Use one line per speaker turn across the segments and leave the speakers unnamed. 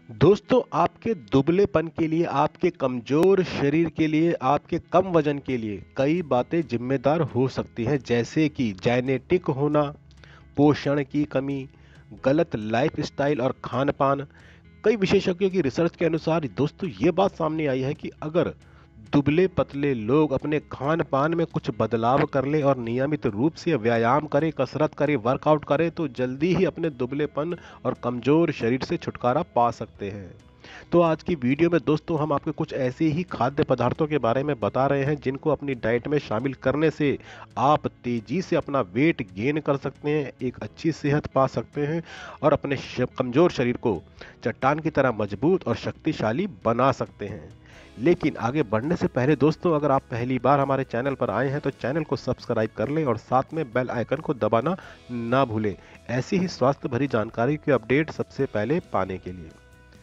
दोस्तों, आपके दुबलेपन के लिए, आपके कमज़ोर शरीर के लिए, आपके कम वज़न के लिए कई बातें ज़िम्मेदार हो सकती हैं, जैसे कि जेनेटिक होना, पोषण की कमी, गलत लाइफ़स्टाइल और खान-पान। कई विशेषज्ञों की रिसर्च के अनुसार दोस्तों ये बात सामने आई है कि अगर दुबले-पतले लोग अपने खान-पान में कुछ बदलाव कर लें और नियमित रूप से व्यायाम करें, कसरत करें, वर्कआउट करें, तो जल्दी ही अपने दुबलेपन और कमज़ोर शरीर से छुटकारा पा सकते हैं। तो आज की वीडियो में दोस्तों हम आपको कुछ ऐसे ही खाद्य पदार्थों के बारे में बता रहे हैं जिनको अपनी डाइट में शामिल करने से आप तेजी से अपना वेट गेन कर सकते हैं, एक अच्छी सेहत पा सकते हैं और अपने कमज़ोर शरीर को चट्टान की तरह मजबूत और शक्तिशाली बना सकते हैं। लेकिन आगे बढ़ने से पहले दोस्तों, अगर आप पहली बार हमारे चैनल पर आए हैं तो चैनल को सब्सक्राइब कर लें और साथ में बेल आइकन को दबाना ना भूलें, ऐसी ही स्वास्थ्य भरी जानकारी की अपडेट सबसे पहले पाने के लिए।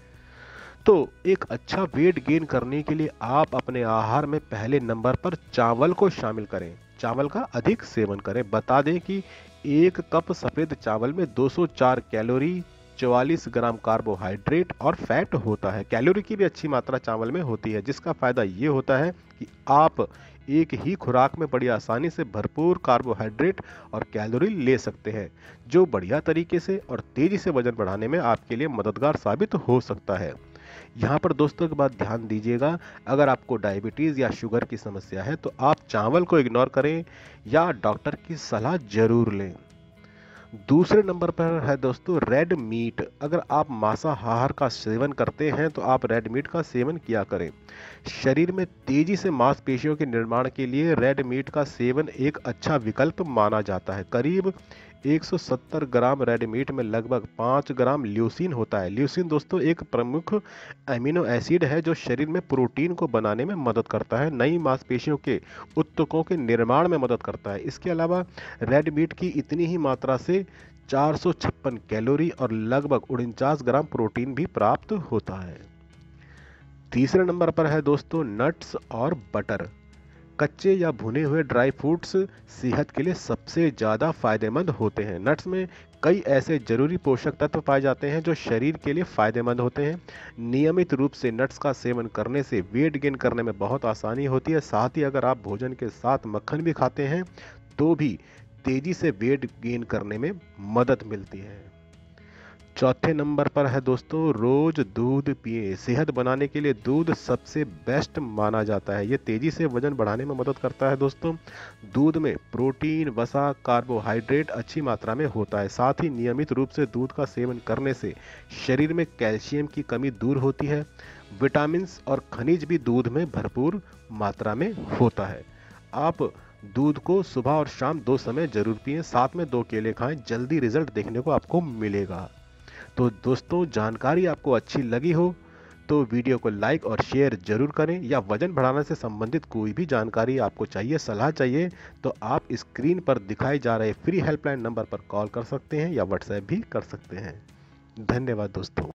तो एक अच्छा वेट गेन करने के लिए आप अपने आहार में पहले नंबर पर चावल को शामिल करें। चावल का अधिक सेवन करें। बता दें कि एक कप सफ़ेद चावल में 204 कैलोरी, 44 ग्राम कार्बोहाइड्रेट और फैट होता है। कैलोरी की भी अच्छी मात्रा चावल में होती है, जिसका फायदा ये होता है कि आप एक ही खुराक में बड़ी आसानी से भरपूर कार्बोहाइड्रेट और कैलोरी ले सकते हैं, जो बढ़िया तरीके से और तेजी से वजन बढ़ाने में आपके लिए मददगार साबित हो सकता है। यहाँ पर दोस्तों एक बात ध्यान दीजिएगा, अगर आपको डायबिटीज़ या शुगर की समस्या है तो आप चावल को इग्नोर करें या डॉक्टर की सलाह जरूर लें। दूसरे नंबर पर है दोस्तों रेड मीट। अगर आप मांसाहार का सेवन करते हैं तो आप रेड मीट का सेवन किया करें। शरीर में तेजी से मांसपेशियों के निर्माण के लिए रेड मीट का सेवन एक अच्छा विकल्प माना जाता है। करीब 170 ग्राम रेड मीट में लगभग 5 ग्राम ल्यूसीन होता है। ल्यूसीन दोस्तों एक प्रमुख अमीनो एसिड है जो शरीर में प्रोटीन को बनाने में मदद करता है, नई मांसपेशियों के ऊतकों के निर्माण में मदद करता है। इसके अलावा रेड मीट की इतनी ही मात्रा से 456 कैलोरी और लगभग 49 ग्राम प्रोटीन भी प्राप्त होता है। तीसरे नंबर पर है दोस्तों नट्स और बटर। कच्चे या भुने हुए ड्राई फ्रूट्स सेहत के लिए सबसे ज़्यादा फायदेमंद होते हैं। नट्स में कई ऐसे जरूरी पोषक तत्व पाए जाते हैं जो शरीर के लिए फायदेमंद होते हैं। नियमित रूप से नट्स का सेवन करने से वेट गेन करने में बहुत आसानी होती है। साथ ही अगर आप भोजन के साथ मक्खन भी खाते हैं तो भी तेजी से वेट गेन करने में मदद मिलती है। चौथे नंबर पर है दोस्तों रोज दूध पिए। सेहत बनाने के लिए दूध सबसे बेस्ट माना जाता है। ये तेजी से वजन बढ़ाने में मदद करता है दोस्तों। दूध में प्रोटीन, वसा, कार्बोहाइड्रेट अच्छी मात्रा में होता है। साथ ही नियमित रूप से दूध का सेवन करने से शरीर में कैल्शियम की कमी दूर होती है। विटामिन्स और खनिज भी दूध में भरपूर मात्रा में होता है। आप दूध को सुबह और शाम 2 समय जरूर पिएं। साथ में 2 केले खाएं, जल्दी रिजल्ट देखने को आपको मिलेगा। तो दोस्तों, जानकारी आपको अच्छी लगी हो तो वीडियो को लाइक और शेयर जरूर करें, या वजन बढ़ाने से संबंधित कोई भी जानकारी आपको चाहिए, सलाह चाहिए, तो आप स्क्रीन पर दिखाई जा रहे फ्री हेल्पलाइन नंबर पर कॉल कर सकते हैं या व्हाट्सएप भी कर सकते हैं। धन्यवाद दोस्तों।